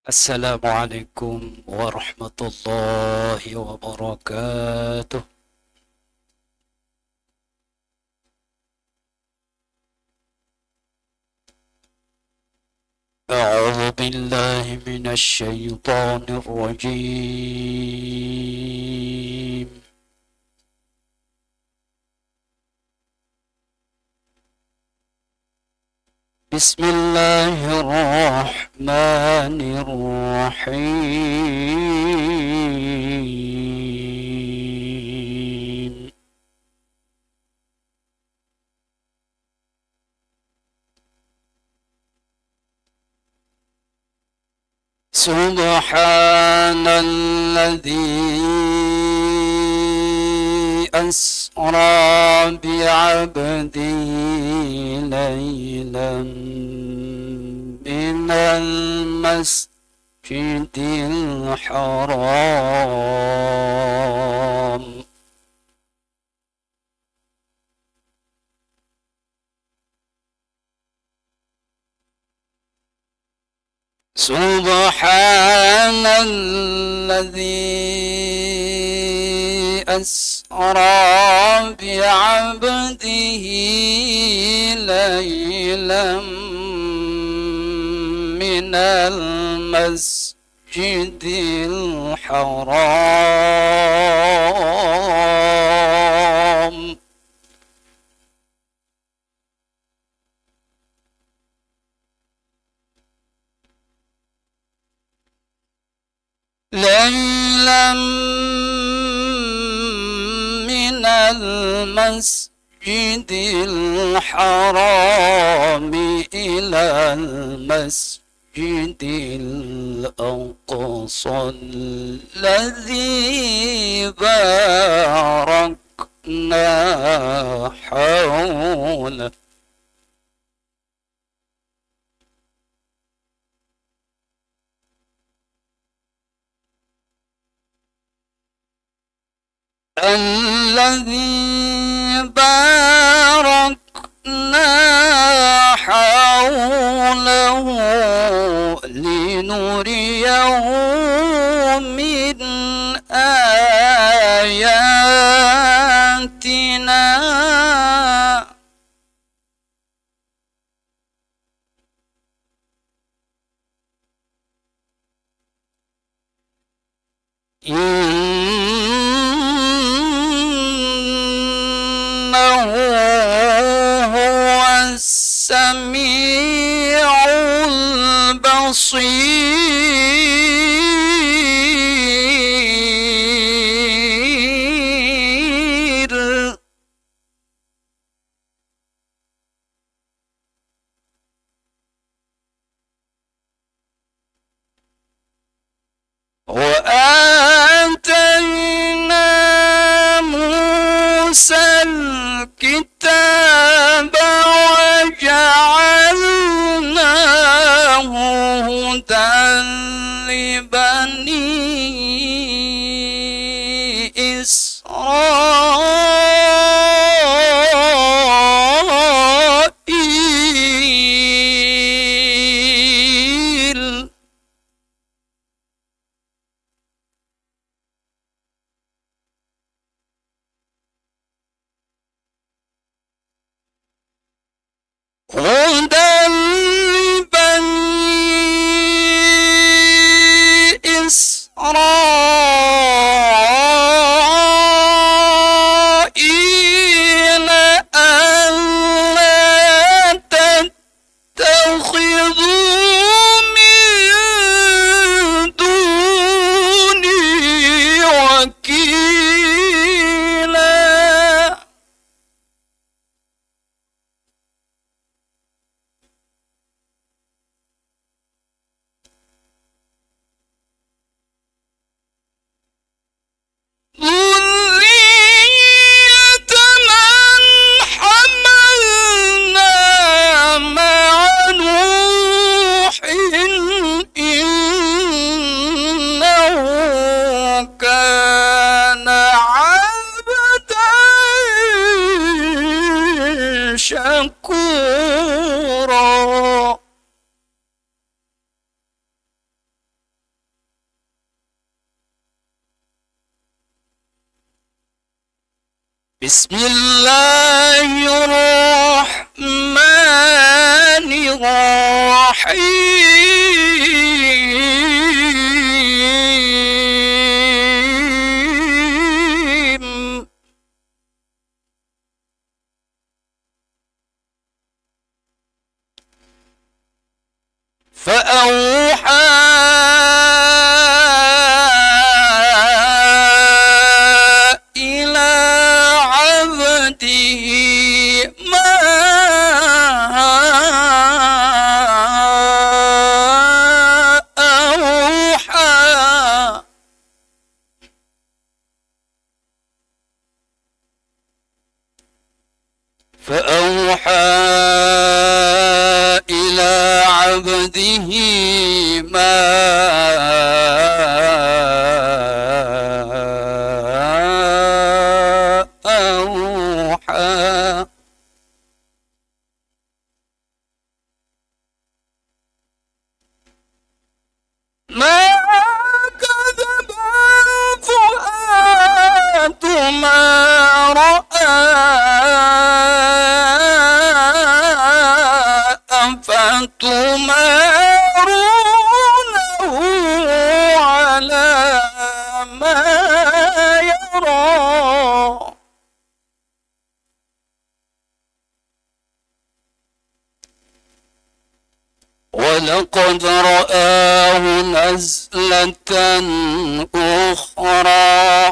السلام عليكم ورحمة الله وبركاته. أعوذ بالله من الشيطان الرجيم. بسم الله الرحمن الرحيم. سبحان الذي أسرى بعبده ليلا من المسجد الحرام سبحان الذي أسرى بعبده ليلا من المسجد الحرام ليلا من المسجد الحرام إلى المسجد الأقصى الذي باركنا حوله الذي باركنا حوله لنريه من آياتنا إنه هو السميع البصير وآتينا موسى الكتاب وجعلناه هدى لبني إسرائيل بسم الله الرحمن الرحيم فأوحى إلى عبده ما أوحى فأوحى إلى عبده ما أوحى ما كذب الفؤاد ما رأى أفتمارونه على ما يرى ولقد رآه نزلة أخرى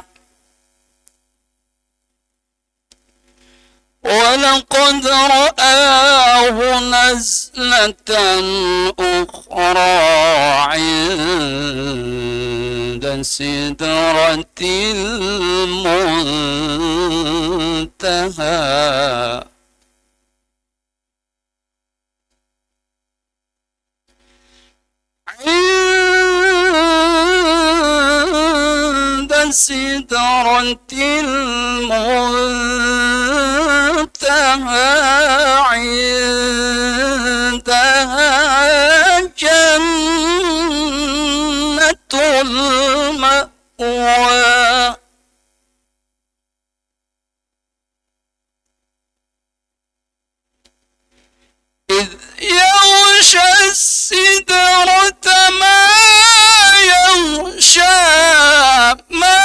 ولقد رآه نزلة أخرى عند سدرة المنتهى عند سدرة المنتهى عندها جنة المأوى إذ يغشى السدرة ما يغشى ما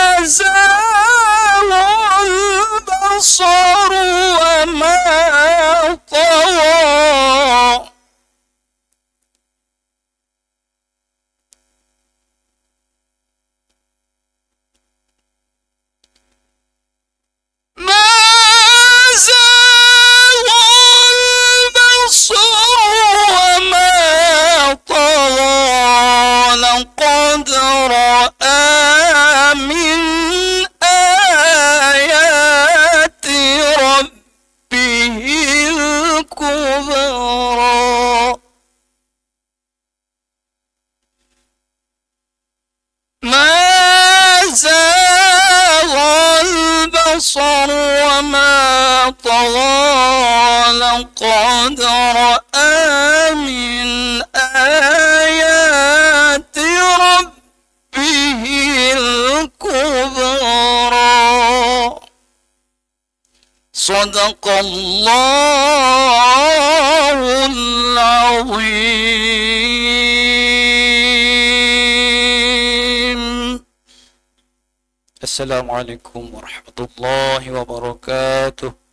زاغ البصر وما طغى ما زاغ البصر وما طغى لقد رأى من آيات ربه الكبرى ما زاغ البصر وما طغى لقد رأى من آيات ربه الكبرى صدق الله العظيم. السلام عليكم ورحمة الله وبركاته.